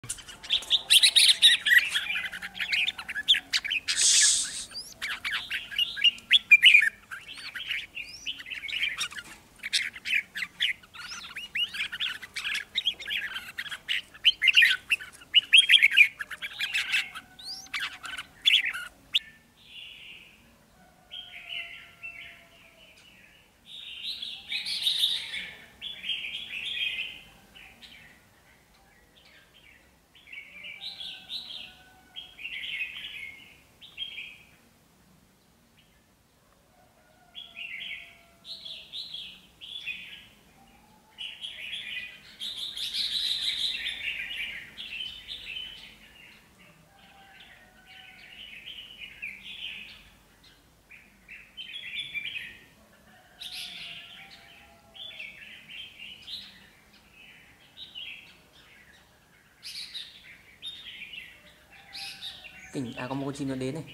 Tỉnh có một con chim nó đến này.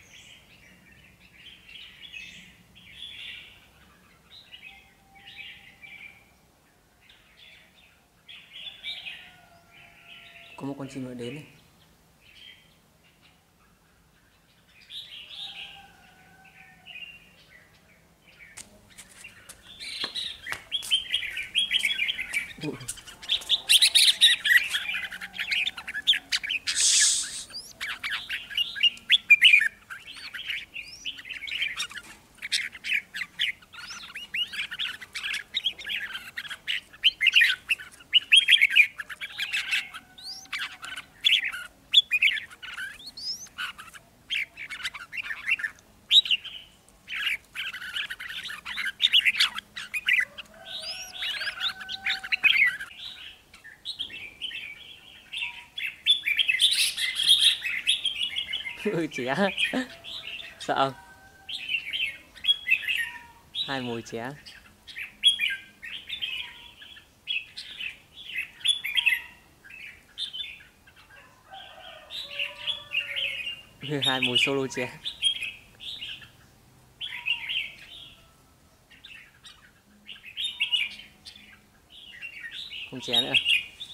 Có một con chim nó đến này. Ủa. Ché sợ không? Hai mồi ché. Hai mồi solo ché. Không ché nữa.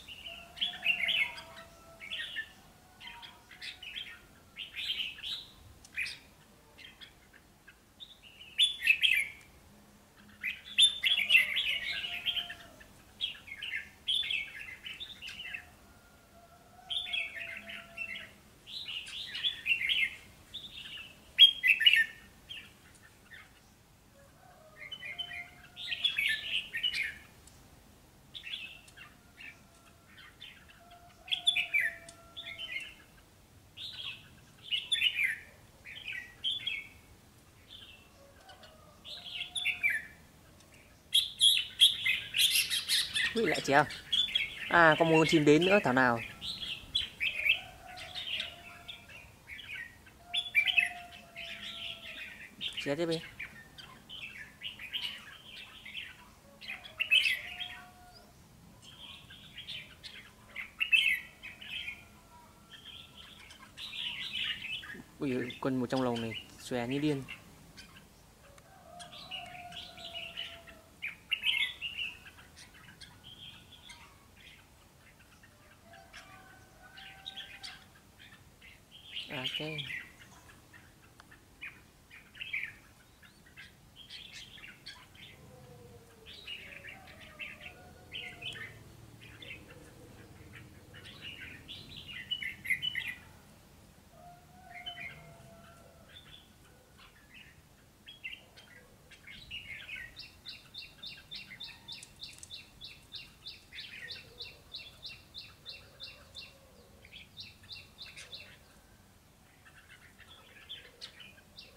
Ui, lại ché. À, có một con chim đến nữa thảo nào. Ché tiếp đi. Ui, con một trong lồng này xòe như điên. Ok.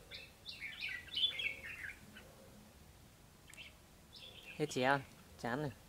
Hết ché, chán rồi.